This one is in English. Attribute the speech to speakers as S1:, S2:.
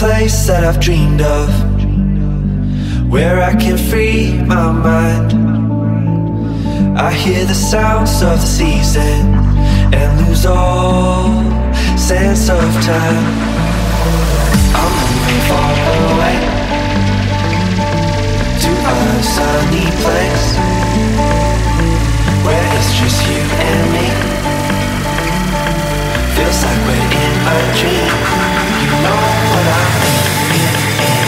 S1: place that I've dreamed of, where I can free my mind. I hear the sounds of the season and lose all sense of time. I'm moving far away to a sunny place where it's just you and me. Feels like we're in a dream. You know what I mean.